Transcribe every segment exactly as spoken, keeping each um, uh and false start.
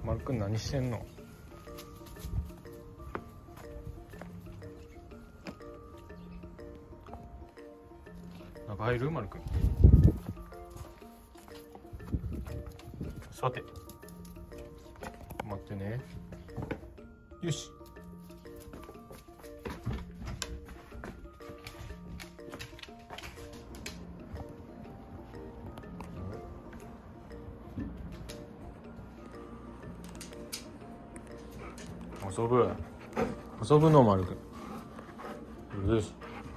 丸くん何してんの？中入る？丸くんさて待ってね。よし。遊ぶ遊ぶの丸くん。よし。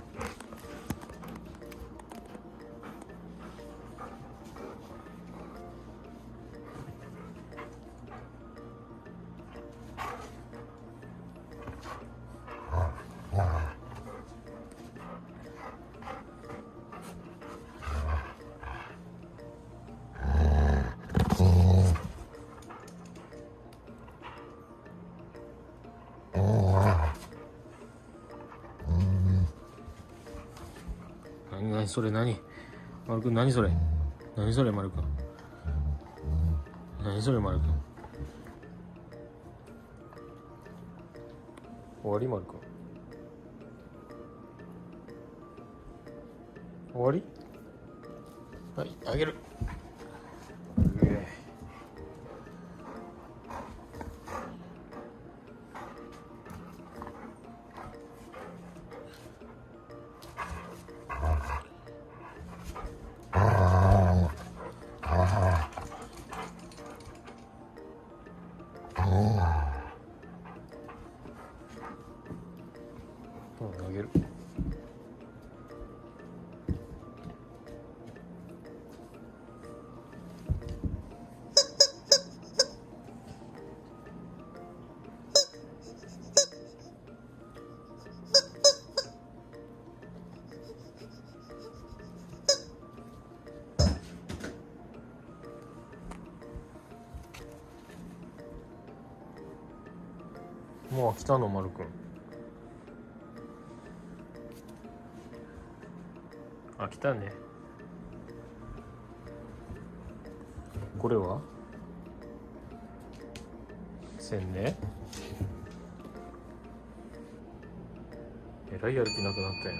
何何それ何？丸くん何それ？何それ丸くん？何それ丸くん？終わり丸くん？終わり？はい、あげる。うん、あげる。もう飽きたの丸くん？飽きたね。これはせんね。えらいやる気なくなったよ。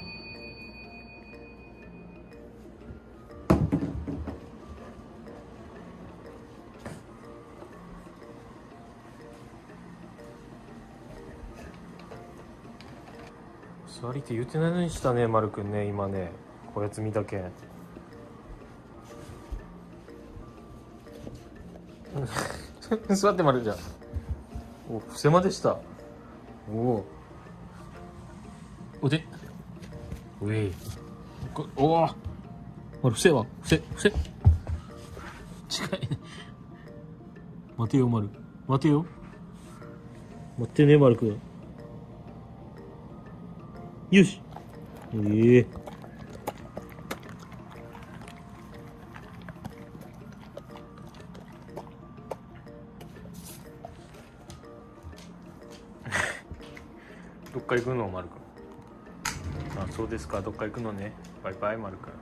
座りって言ってないのにしたね丸くんね。今ねこやつ見たけん座って丸じゃん。お、伏せまでした。おおおでおいおおあれ伏せは伏せ伏せ近いね。待てよ丸待てよ待ってね丸くん。よし。ええー、どっか行くの丸くん？あ、そうですか。どっか行くのね。バイバイ丸くん。